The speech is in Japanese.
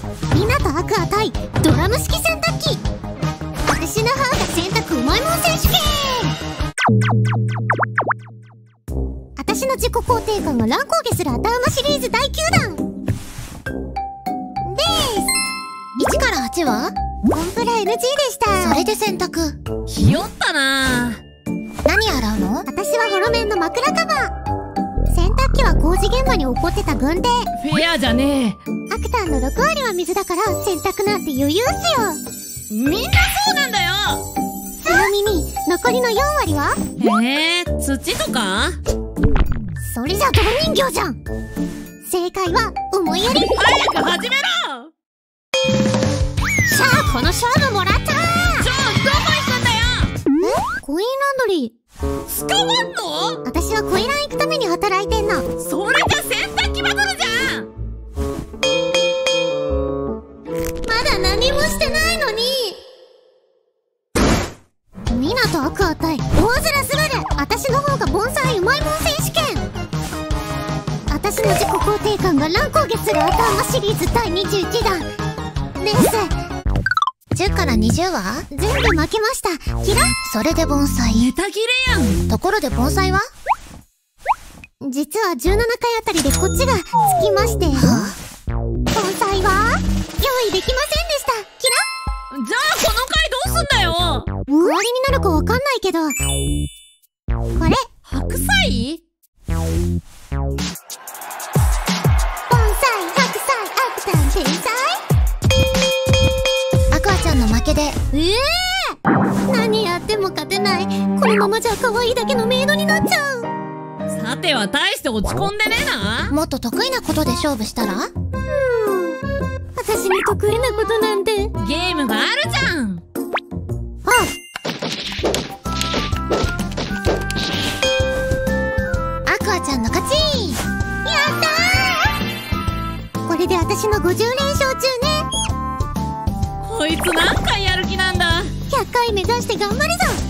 ミナとアクア対ドラム式洗濯機。私の方が洗濯うまいもん選手権。私の自己肯定感が乱高下するあたうまシリーズ第9弾です。1から8はコンプラ NG でした。それで洗濯ひよったな。 何洗うの？私はホロメンの枕カバー。洗濯機は工事現場に起こってた軍手。 フェアじゃねえ。 アクタンの6割は水だから洗濯なんて余裕っすよ。 みんなそうなんだよ。 ちなみに残りの4割は土とか？ それじゃ泥人形じゃん。正解は思いやり。 早く始めろ。 さあこの勝負もらった。 どこ行くんだよ。 コインランドリー捕まんの？ 私はコイラン行くために働いてんの。 それじゃ洗濯機バトルじゃん。 まだ何もしてないのに。ミナとアクア対大空すばる。私の方が盆栽うまいもん選手権。私の自己肯定感が乱高下するあたうまシリーズ第21弾です。10から20は全部負けました。キラ。それで盆栽ネタ切れやん。 ところで盆栽は実は17回あたりでこっちがつきまして、盆栽は用意できませんでした。キラ。 じゃあこの回どうすんだよ。 代わりになるかわかんないけど、これ白菜？ 盆栽白菜アクタン天才。アクアちゃんの負けで。何やっても勝てない。このままじゃ可愛いだけのメイドになっちゃう。 さては大して落ち込んでねえな。 もっと得意なことで勝負したら？私に得意なことなんて。 ゲームがあるじゃん。 アクアちゃんの勝ち。やったー。これで私の50連勝中ね。 こいつ何回やる気なんだ。 100回目指して頑張るぞ。